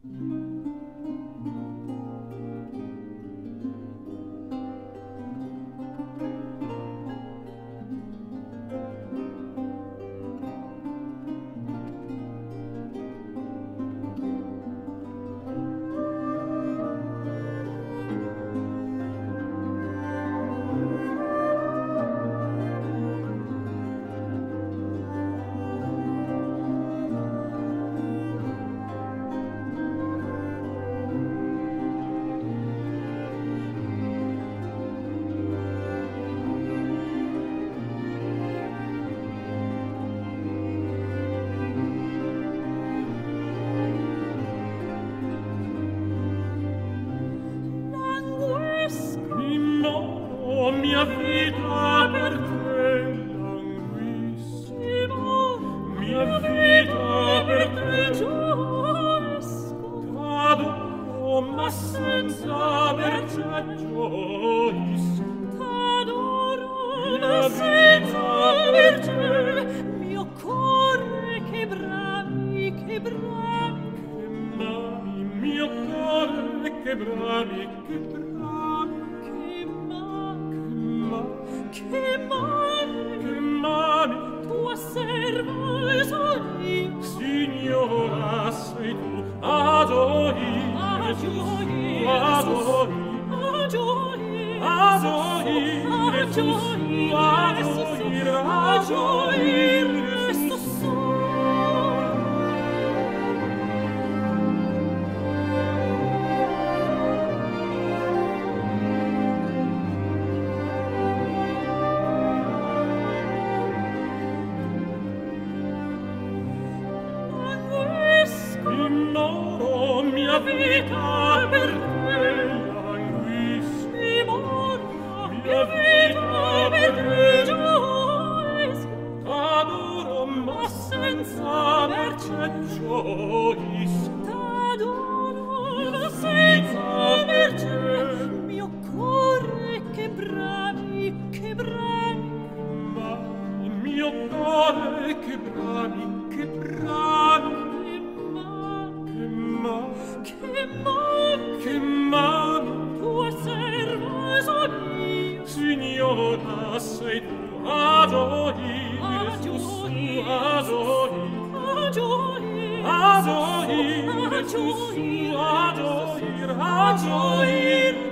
Mia vita per te languisco, mia vita per te gioisco, t'adoro ma senza per te gioisco, t'adoro ma senza per te, mio cuore che brami, che brami, che mami, mio cuore che brami, che brami. Che mani, tua serva sono io, signora sei tu, a gioire, a gioire, a gioire, a gioire, a gioire, a gioire, sto solo. Mia vita per te languisco, mia vita per te gioisco, t'adoro ma senza per te gioisco, t'adoro ma senza per te, mio cuore che brami, che brami, ma il mio cuore che brami, che brami. Che mano, tua serva sono io, signora sei tu, a gioire, a gioire, a gioire, a gioire, a gioire, a gioire, a gioire.